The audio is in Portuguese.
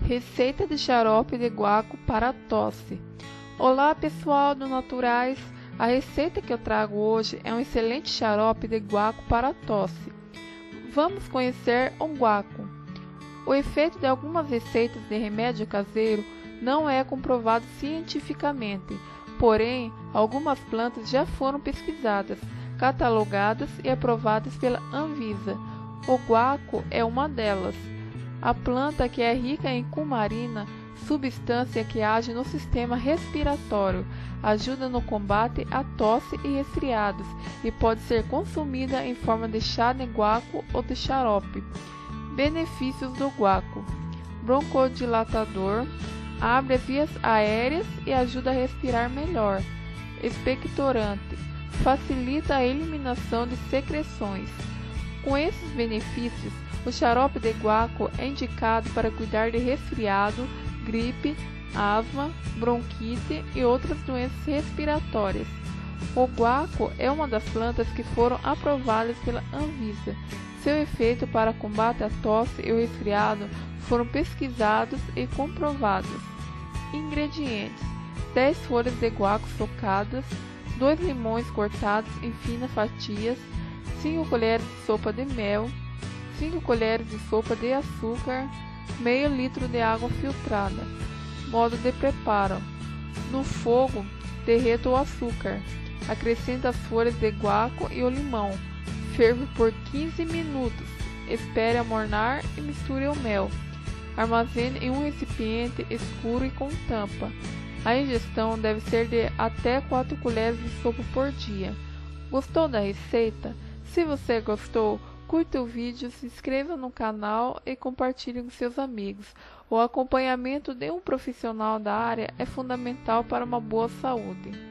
Receita de xarope de guaco para tosse. Olá pessoal do Naturais, a receita que eu trago hoje é um excelente xarope de guaco para tosse. Vamos conhecer o guaco. O efeito de algumas receitas de remédio caseiro não é comprovado cientificamente, porém algumas plantas já foram pesquisadas, catalogadas e aprovadas pela Anvisa. O guaco é uma delas. A planta que é rica em cumarina, substância que age no sistema respiratório, ajuda no combate à tosse e resfriados e pode ser consumida em forma de chá de guaco ou de xarope. Benefícios do guaco: broncodilatador, abre as vias aéreas e ajuda a respirar melhor. Expectorante, facilita a eliminação de secreções. Com esses benefícios, o xarope de guaco é indicado para cuidar de resfriado, gripe, asma, bronquite e outras doenças respiratórias. O guaco é uma das plantas que foram aprovadas pela Anvisa. Seu efeito para combate à tosse e o resfriado foram pesquisados e comprovados. Ingredientes: 10 folhas de guaco socadas, 2 limões cortados em finas fatias, 5 colheres de sopa de mel, 5 colheres de sopa de açúcar, meio litro de água filtrada. Modo de preparo: no fogo, derreta o açúcar, acrescenta as folhas de guaco e o limão, ferva por 15 minutos, espere amornar e misture o mel. Armazene em um recipiente escuro e com tampa. A ingestão deve ser de até 4 colheres de sopa por dia. Gostou da receita? Se você gostou, curta o vídeo, se inscreva no canal e compartilhe com seus amigos. O acompanhamento de um profissional da área é fundamental para uma boa saúde.